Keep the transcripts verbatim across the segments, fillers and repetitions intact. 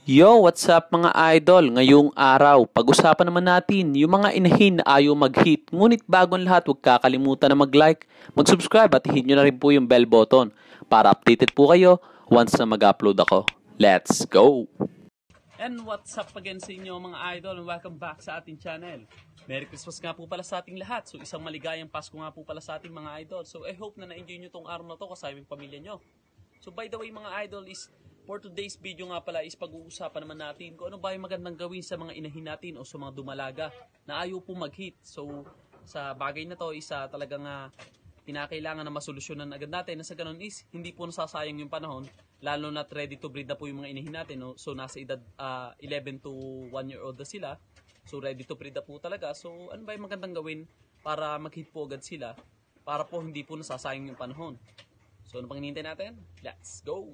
Yo, what's up mga idol? Ngayong araw, pag-usapan naman natin yung mga inahin na ayaw mag-hit. Ngunit bago ang lahat, huwag kakalimutan na mag-like, mag-subscribe at hit nyo na rin po yung bell button para updated po kayo once na mag-upload ako. Let's go! And what's up again sa inyo mga idol and welcome back sa ating channel. Merry Christmas nga po pala sa ating lahat. So isang maligayang Pasko nga po pala sa ating mga idol. So I hope na na-enjoy nyo tong araw na to kasama yung pamilya nyo. So by the way mga idol is for today's video nga pala is pag-uusapan naman natin kung ano ba yung magandang gawin sa mga inahin natin o sa mga dumalaga na ayaw po mag-hit. So sa bagay na to is uh, talagang uh, kinakailangan na masolusyonan agad natin na sa ganun is hindi po nasasayang yung panahon lalo na ready to breed na po yung mga inahin natin. No? So nasa edad uh, eleven to one year old na sila. So ready to breed na po talaga. So ano ba yung magandang gawin para mag-hit po agad sila para po hindi po nasasayang yung panahon. So ano pang hinihintay natin? Let's go!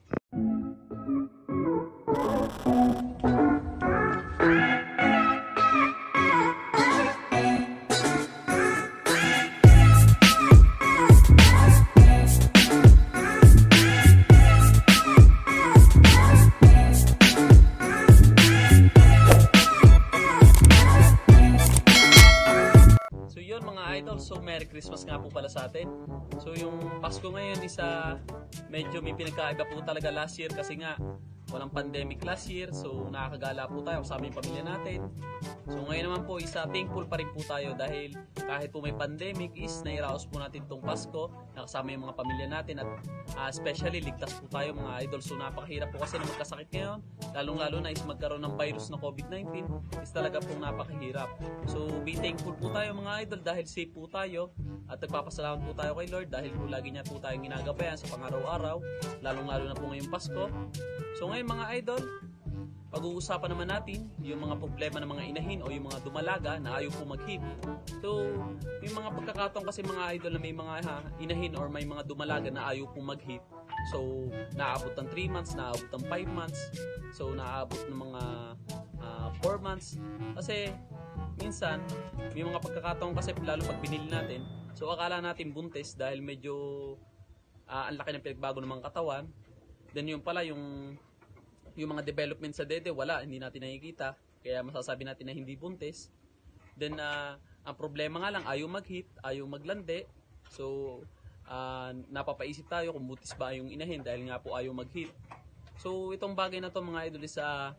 So yun mga idol, so Merry Christmas nga po pala sa atin. So yung Pasko ngayon isa medyo may pinagkaiba po talaga last year kasi nga walang pandemic last year. So nakakagala po tayo kasama yung pamilya natin. So ngayon naman po isa thankful pa rin po tayo dahil kahit po may pandemic is nairaos po natin itong Pasko nakasama yung mga pamilya natin at uh, especially ligtas po tayo mga idol. So napakahirap po kasi na magkasakit ngayon lalong lalo na is magkaroon ng virus na COVID nineteen is talaga pong napakahirap. So be thankful po tayo mga idol dahil safe po tayo at nagpapasalamat po tayo kay Lord dahil po lagi niya po tayong ginagabayan sa pang-araw-araw lalong lalo na po ngayong Pasko. So ngayon mga idol, pag-uusapan naman natin yung mga problema ng mga inahin o yung mga dumalaga na ayaw po mag-hit. So, may mga pagkakataon kasi mga idol na may mga ha, inahin or may mga dumalaga na ayaw po mag-hit. So, naabot ng three months, naabot ng five months. So, naabot ng mga uh, four months. Kasi, minsan, may mga pagkakataon kasi lalo pag binili natin. So, akala natin buntis dahil medyo uh, ang laki ng pinagbago ng mga katawan. Then, yung pala, yung yung mga development sa dede, wala, hindi natin nakikita. Kaya masasabi natin na hindi buntis. Then, uh, ang problema nga lang, ayaw mag-hit, ayaw maglande. So, uh, napapaisip tayo kung butis ba yung inahin dahil nga po ayaw mag-hit. So, itong bagay na to mga idol is uh,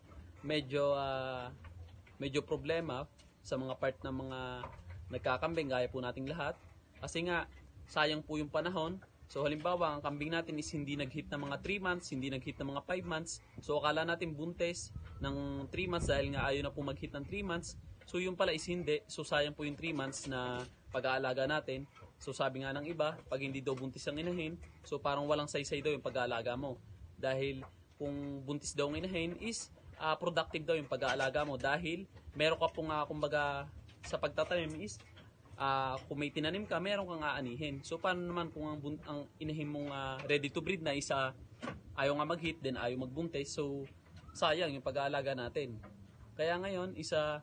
medyo, uh, medyo problema sa mga part ng mga nagkakambing, gaya po nating lahat. Kasi nga, sayang po yung panahon. So halimbawa, ang kambing natin is hindi nag-hit ng mga three months, hindi nag-hit ng mga five months. So akala natin buntis ng three months dahil nga ayaw na po mag-hit ng three months. So yung pala is hindi. So sayang po yung three months na pag-aalaga natin. So sabi nga ng iba, pag hindi daw buntis ang inahin, so parang walang saysay daw yung pag-aalaga mo. Dahil kung buntis daw ang inahin is uh, productive daw yung pag-aalaga mo. Dahil meron ka pong uh, kumbaga sa pagtatanim is Uh, kung may tinanim ka, meron kang aanihin. So, paano naman kung ang, ang inahin mong uh, ready to breed na isa ayaw nga mag-hit, then ayaw magbuntis. So, sayang yung pag-aalaga natin. Kaya ngayon, isa,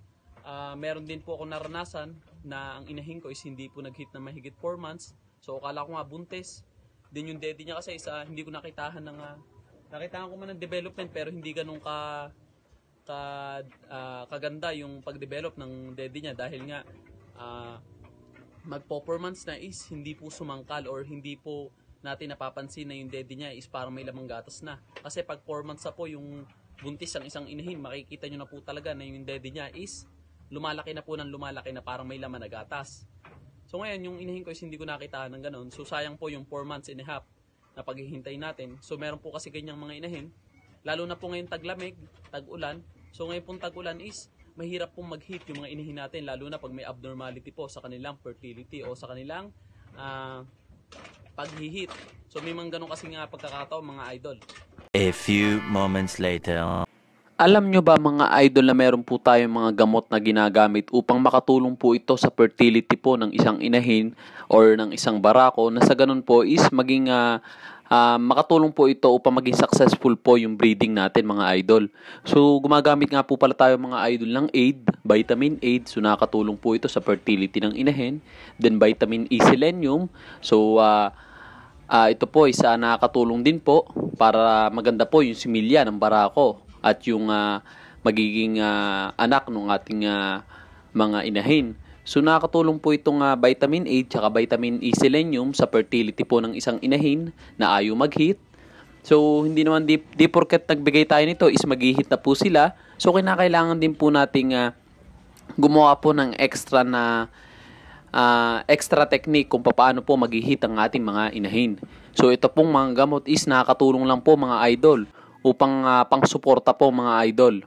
uh, meron din po ako naranasan na ang inahin ko is hindi po nag-hit na mahigit four months. So, akala ko nga buntis. Then yung daddy niya kasi isa, hindi ko nakitahan ng, uh, nakitahan ko man ng development pero hindi ganun ka, ka uh, kaganda yung pag-develop ng daddy niya dahil nga Uh, magpo-four-months na is hindi po sumangkal or hindi po natin napapansin na yung daddy niya is parang may lamang gatas na. Kasi pag four months na po yung buntis ng isang inahin, makikita nyo na po talaga na yung daddy niya is lumalaki na po ng lumalaki na parang may laman na gatas. So ngayon, yung inahin ko is hindi ko nakita ng ganun. So sayang po yung four months and a half na paghihintay natin. So meron po kasi ganyang mga inahin, lalo na po ngayon taglamig, tag-ulan. So ngayon pong tag-ulan is mahirap pong mag-hit yung mga inahin natin lalo na pag may abnormality po sa kanilang fertility o sa kanilang uh, pag-hit. So may mga ganun kasi nga pagkakataon mga idol. A few moments later. Alam nyo ba mga idol na meron po tayong mga gamot na ginagamit upang makatulong po ito sa fertility po ng isang inahin or ng isang barako na sa ganun po is maging uh, uh, makatulong po ito upang maging successful po yung breeding natin mga idol. So gumagamit nga po pala tayo mga idol ng aid, vitamin aid. So nakakatulong po ito sa fertility ng inahin. Then vitamin E selenium. So uh, uh, ito po isa nakakatulong din po para maganda po yung similya ng barako at yung uh, magiging uh, anak ng ating uh, mga inahin. So nakakatulong po itong uh, vitamin A at vitamin E selenium sa fertility po ng isang inahin na ayaw mag-heat. So hindi naman di, di porket nagbigay tayo nito is mag-heat na po sila. So kinakailangan din po nating uh, gumawa po ng extra na uh, extra technique kung paano po mag-heat ang ating mga inahin. So ito pong mga gamot is nakakatulong lang po mga idol upang uh, pang-suporta po mga idol.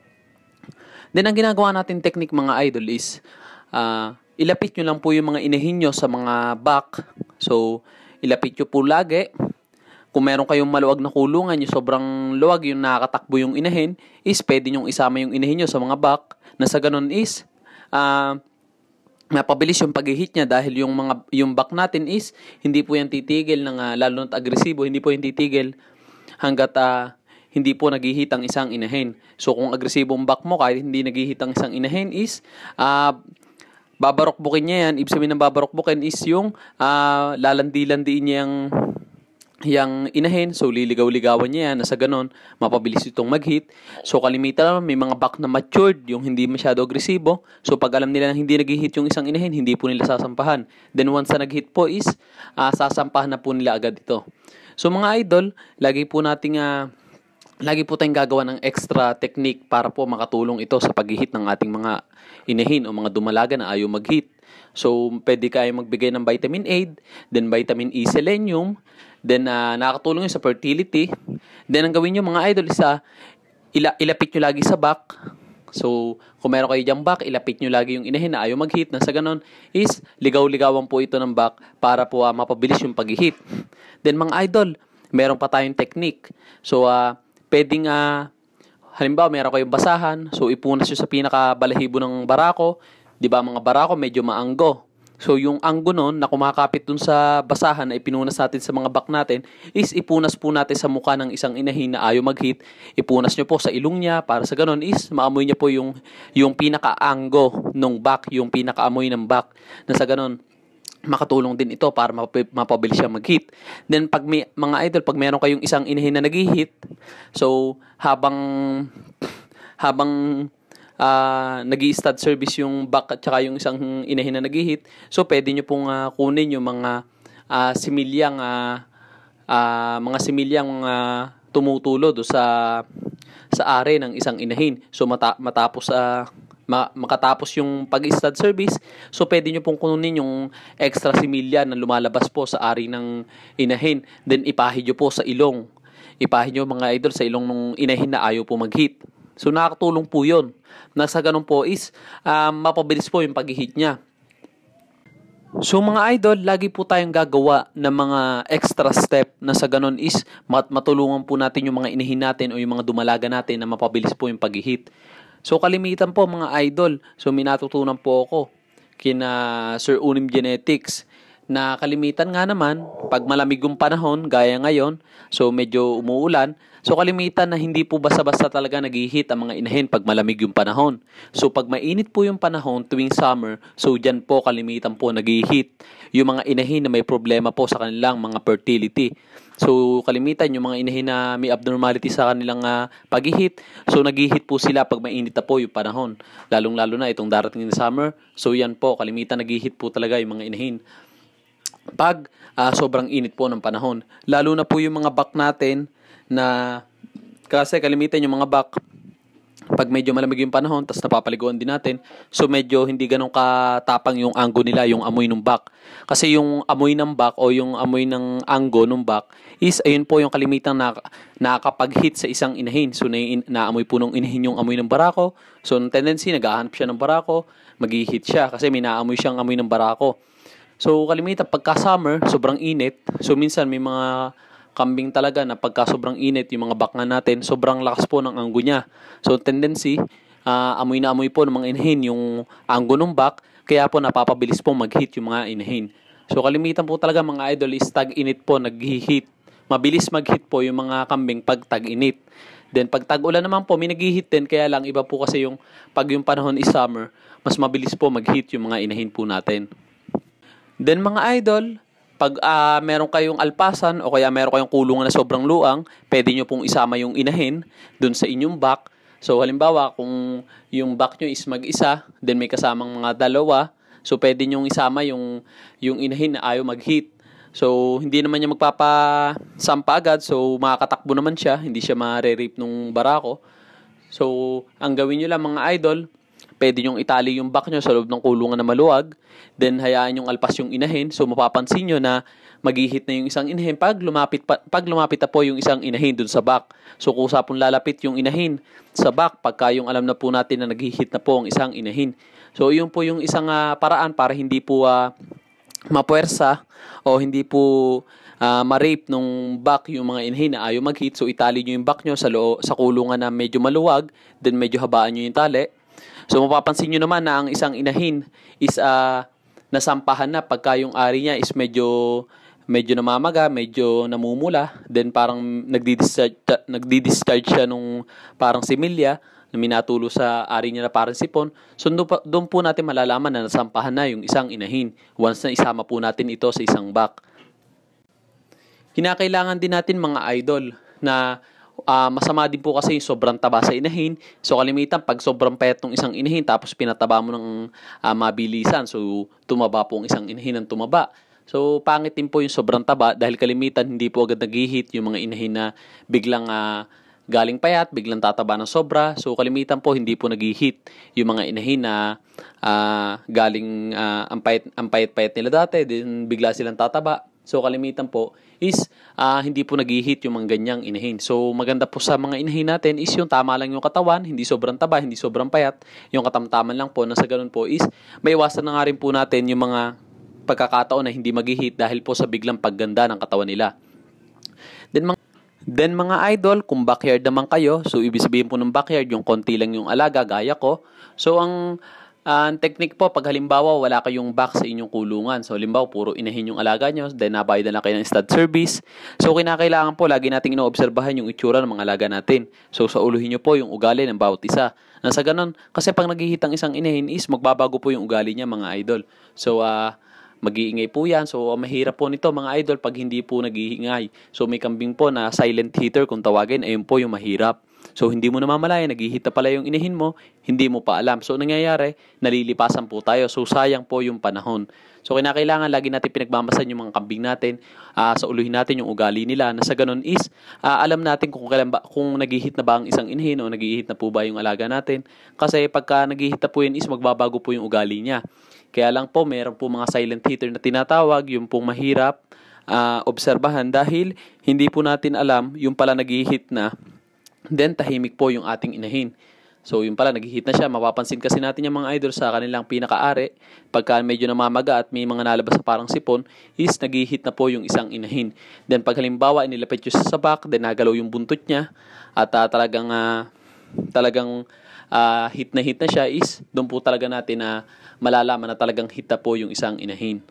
Then ang ginagawa natin technique mga idol is Uh, ilapit nyo lang po yung mga inahin nyo sa mga back. So, ilapit nyo po lagi. Kung meron kayong maluwag na kulungan, yung sobrang luwag yung nakakatakbo yung inahin, is pwede nyo isama yung inahin nyo sa mga back. Na sa ganun is, uh, napabilis yung pag-hit niya dahil yung mga yung back natin is, hindi po yan titigil ng uh, lalo na't agresibo, hindi po yan titigil hanggat uh, hindi po nag-hit ang isang inahin. So, kung agresibo ang back mo, kahit hindi nag-hit ang isang inahin is, ah, uh, babarokbukin niya yan. Ibig sabihin ng babarokbukin is yung uh, lalandi-landiin niya yung, yung inahin. So, liligaw-ligawan niya yan. Nasa ganon, mapabilis itong mag-hit. So, kalimitan naman, may mga back na matured, yung hindi masyado agresibo. So, pag alam nila na hindi nag-hit yung isang inahin, hindi po nila sasampahan. Then, once na nag-hit po is, uh, sasampahan na po nila agad ito. So, mga idol, lagi po nating uh, lagi po tayong gagawa ng extra technique para po makatulong ito sa pag-hit ng ating mga inahin o mga dumalaga na ayaw mag-hit. So, pwede kayo magbigay ng vitamin A, then vitamin E selenium, then uh, nakakatulong yun sa fertility. Then, ang gawin nyo mga idol is uh, ila ilapit nyo lagi sa back. So, kung meron kayo diyang back, ilapit nyo lagi yung inahin na ayaw mag-hit. Na sa ganon is ligaw-ligawan po ito ng back para po uh, mapabilis yung pag-hit. Then, mga idol, meron pa tayong technique. So, uh, pwedeng, uh, halimbawa, meron kayong basahan, so ipunas nyo sa pinakabalahibo ng barako. Di ba mga barako, medyo maanggo. So, yung anggo nun, na kumakapit dun sa basahan na ipinunas natin sa mga back natin, is ipunas po natin sa mukha ng isang inahin na ayaw mag-hit. Ipunas nyo po sa ilong niya, para sa ganun is, maamoy niya po yung, yung pinaka-anggo ng back, yung pinaka-amoy ng back. Na sa ganun, makatulong din ito para mapabilis siya mag-hit. Then pag may, mga idol, pag meron kayong isang inahin na nag-hit, so habang habang uh, nag-i-stud service yung back at saka yung isang inahin na nag-hit, so pwede nyo pong uh, kunin yung mga uh, similyang uh, uh, mga similyang uh, tumutulo do sa sa are ng isang inahin. So mata, matapos uh, makatapos yung pag-stud service, so pwede nyo pong kunin yung extra similya na lumalabas po sa ari ng inahin. Then ipahid nyo po sa ilong. Ipahid nyo mga idol sa ilong ng inahin na ayaw po mag-hit. So nakakatulong po yun. Nasa ganun po is, um, mapabilis po yung pag-hit niya. So mga idol, lagi po tayong gagawa ng mga extra step na sa ganun is mat matulungan po natin yung mga inahin natin o yung mga dumalaga natin na mapabilis po yung pag-hit. So kalimitan po mga idol, so may natutunan po ako kina Sir Unim Genetics na kalimitan nga naman pag malamig yung panahon gaya ngayon, so medyo umuulan, so kalimitan na hindi po basta-basta talaga nag-hit ang mga inahin pag malamig yung panahon. So pag mainit po yung panahon tuwing summer, so dyan po kalimitan po nag-hit yung mga inahin na may problema po sa kanilang mga fertility. So kalimitan yung mga inahin na may abnormality sa kanilang uh, pag-hit, so nag-hit po sila pag mainit na po yung panahon. Lalong-lalo na itong darating na summer, so yan po kalimitan nag-hit po talaga yung mga inahin pag uh, sobrang init po ng panahon. Lalo na po yung mga back natin na kasi kalimitan yung mga back pag medyo malamig yung panahon, tas napapaliguan din natin, so medyo hindi ganun katapang yung anggo nila, yung amoy ng back. Kasi yung amoy ng back o yung amoy ng anggo ng back is, ayun po yung kalimitang na, nakakapag-hit sa isang inahin. So na, naamoy po ng inahin yung amoy ng barako. So ng tendency, nag-ahanap siya ng barako, mag-hit siya kasi may naamoy siyang amoy ng barako. So kalimitan, pagka summer, sobrang init, so minsan may mga kambing talaga na pagka sobrang init, yung mga baka natin, sobrang lakas po ng anggo niya. So, tendency, uh, amoy na amoy po ng mga inahin yung anggo ng bak, kaya po napapabilis po mag-hit yung mga inahin. So, kalimitan po talaga mga idol is tag-init po, nag-hit. Mabilis mag-hit po yung mga kambing pag tag-init. Then, pag tag-ulan naman po, may nag-hit din, kaya lang iba po kasi yung pag yung panahon is summer, mas mabilis po mag-hit yung mga inahin po natin. Then, mga idol, pag uh, meron kayong alpasan o kaya meron kayong kulungan na sobrang luang, pwede nyo pong isama yung inahin dun sa inyong back. So halimbawa kung yung back nyo is mag-isa, then may kasamang mga dalawa, so pwede nyo isama yung, yung inahin na ayaw mag-heat. So hindi naman niya magpapasampa agad, so makakatakbo naman siya, hindi siya ma-rape nung barako. So ang gawin nyo lang mga idol, pwede nyong itali yung back nyo sa loob ng kulungan na maluwag, then hayaan yung alpas yung inahin. So mapapansin nyo na mag-ihit na yung isang inahin pag lumapit, pa, pag lumapit na po yung isang inahin dun sa back. So kusa pong lalapit yung inahin sa back pagka yung alam na po natin na nag-ihit na po ang isang inahin. So yun po yung isang uh, paraan para hindi po uh, mapuwersa o hindi po uh, ma-rape nung back yung mga inahin na ayaw mag-hit. So itali nyo yung back nyo sa, loo, sa kulungan na medyo maluwag, then medyo habaan nyo yung tali. So mapapansin nyo naman na ang isang inahin is uh, nasampahan na pagka yung ari niya is medyo medyo namamaga, medyo namumula, then parang nagdi-discharge, nagdi-discharge siya nung parang similya na minatulo sa ari niya na parang sipon. So doon po natin malalaman na nasampahan na yung isang inahin once na isama po natin ito sa isang back. Kinakailangan din natin mga idol na Uh, masama din po kasi yung sobrang taba sa inahin. So kalimitan pag sobrang payat ng isang inahin tapos pinataba mo ng uh, mabilisan, so tumaba po ang isang inahin ng tumaba. So pangit din po yung sobrang taba dahil kalimitan hindi po agad nag-hit yung mga inahin na biglang uh, galing payat, biglang tataba ng sobra. So kalimitan po hindi po nag-hit yung mga inahin na uh, galing uh, ang payat, ang payat-payat nila dati, then bigla silang tataba. So kalimitan po is uh, hindi po nag-hit yung mga ganyang inahin. So maganda po sa mga inahin natin is yung tama lang yung katawan, hindi sobrang taba, hindi sobrang payat, yung katamtaman lang po. Na sa ganun po is may iwasan na nga rin po natin yung mga pagkakataon na hindi mag-hit dahil po sa biglang pagganda ng katawan nila. Then mga, then mga idol, kung backyard naman kayo, so ibig sabihin po ng backyard yung konti lang yung alaga gaya ko. So ang Uh, ang technique po, pag halimbawa wala kayong back sa inyong kulungan. So halimbawa puro inahin yung alaga nyo, then nabayad na lang kayo ng stud service. So kinakailangan po lagi nating inoobserbahan yung itsura ng mga alaga natin. So sa uluhin nyo po yung ugali ng bawat isa. Nasa ganun, kasi pag naghihit ang isang inahin is magbabago po yung ugali niya mga idol. So uh, mag-iingay po yan. So mahirap po nito mga idol pag hindi po nag-iingay. So may kambing po na silent hitter kung tawagin, ayun po yung mahirap. So hindi mo namamalayan, nag-hit na pala yung inahin mo, hindi mo pa alam. So nangyayari, nalilipasan po tayo. So sayang po yung panahon. So kinakailangan lagi natin pinagmamasan yung mga kambing natin, uh, sa uluhin natin yung ugali nila. Na sa ganun is, uh, alam natin kung kailan ba, kung nag-hit na ba ang isang inahin o nag-hit na po ba yung alaga natin. Kasi pagka nag-hit na po yun is, magbabago po yung ugali niya. Kaya lang po, mayroon po mga silent hitter na tinatawag, yung pong mahirap uh, obserbahan dahil hindi po natin alam yung pala nag-hit na. Then tahimik po yung ating inahin. So yung pala nag-hit na siya. Mapapansin kasi natin yung mga idol sa kanilang pinaka-ari. Pagka medyo namamaga at may mga nalabas sa parang sipon, is nag-hit na po yung isang inahin. Then pag halimbawa inilapit yung sa back, then nagalaw yung buntot niya at uh, talagang uh, talagang uh, hit na hit na siya, is doon po talaga natin na uh, malalaman na talagang hit na po yung isang inahin.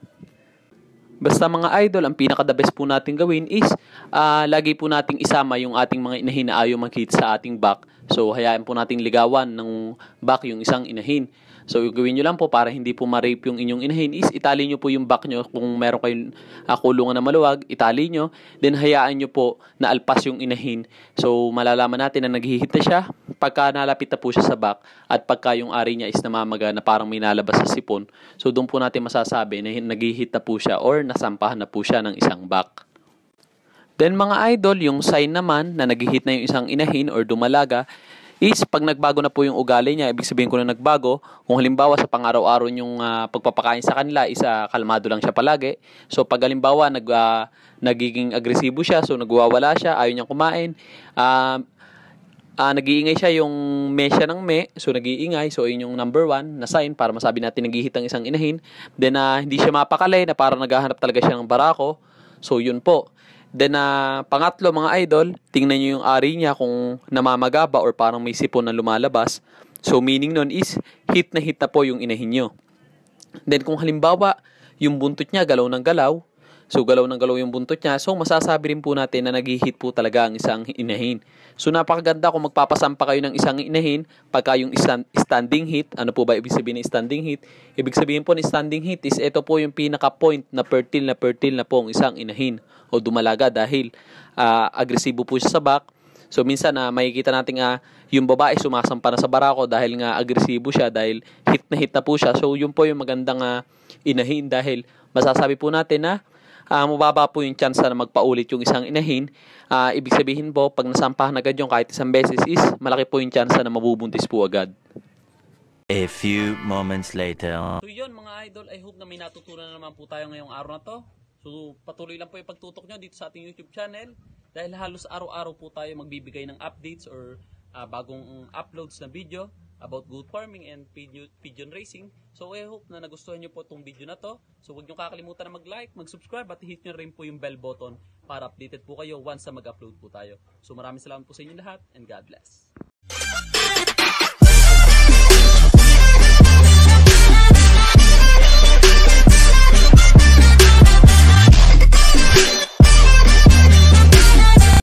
Basta mga idol, ang pinaka-the best po natin gawin is uh, lagi po nating isama yung ating mga inahin na ayaw mag-hit sa ating back. So hayaan po nating ligawan ng back yung isang inahin. So yung gawin nyo lang po para hindi po ma-rape yung inyong inahin is itali nyo po yung back nyo. Kung meron kayong uh, kulungan na maluwag, itali nyo. Then hayaan nyo po na alpas yung inahin. So malalaman natin na nag-hit na siya pagka nalapit na po siya sa back at pagka yung ari niya is namamaga na parang may nalabas sa sipon. So doon po natin masasabi na nag-hit na po siya or nasampahan na po siya ng isang back. Then mga idol, yung sign naman na nag-hit na yung isang inahin or dumalaga is pag nagbago na po yung ugali niya. Ibig sabihin ko na nagbago, kung halimbawa sa pang-araw-araw yung uh, pagpapakain sa kanila is uh, kalmado lang siya palagi. So pag halimbawa nag, uh, nagiging agresibo siya, so nagwawala siya, ayaw niyang kumain, uh, uh, nag-iingay siya yung me siya ng me, so nag-iingay, so yun yung number one na sign para masabi natin nag-hit ang isang inahin. Then uh, hindi siya mapakali na parang naghahanap talaga siya ng barako, so yun po. Then, uh, pangatlo mga idol, tingnan nyo yung ari niya kung namamaga ba or parang may sipon na lumalabas. So, meaning nun is, hit na hit na po yung inahin nyo. Then, kung halimbawa, yung buntot niya galaw ng galaw, So galaw ng galaw yung buntot niya. So masasabi rin po natin na nag-hit po talaga ang isang inahin. So napakaganda kung magpapasampa kayo ng isang inahin pagka yung stand, standing heat. Ano po ba ibig sabihin ng standing heat? Ibig sabihin po ng standing heat is ito po yung pinaka-point na fertile na fertile na po ang isang inahin o dumalaga dahil uh, agresibo po siya sa back. So minsan na uh, makikita natin uh, yung babae sumasampa na sa barako dahil nga agresibo siya, dahil hit na hit na po siya. So yun po yung magandang uh, inahin, dahil masasabi po natin na uh, mababa po yung chance na magpaulit yung isang inahin. Uh, ibig sabihin po, pag nasampahan agad yung kahit isang beses is malaki po yung chance na mabubuntis po agad. A few moments later. So yun mga idol, I hope na may natutunan na naman po tayo ngayong araw na to. So patuloy lang po yung pagtutok nyo dito sa ating YouTube channel, dahil halos araw-araw po tayo magbibigay ng updates or uh, bagong uploads na video about goat farming and pigeon racing. So I hope na nagustuhan nyo po itong video na to. So huwag nyo kakalimutan na mag-like, mag-subscribe at hit nyo rin po yung bell button para updated po kayo once na mag-upload po tayo. So maraming salamat po sa inyo lahat and God bless.